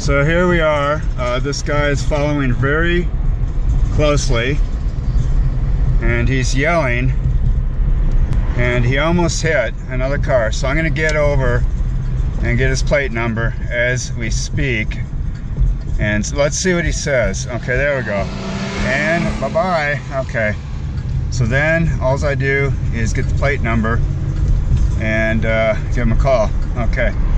So here we are. This guy is following very closely and he's yelling, and he almost hit another car. So I'm going to get over and get his plate number as we speak, and let's see what he says. Okay, there we go. And bye-bye. Okay, so then all I do is get the plate number and give him a call. Okay.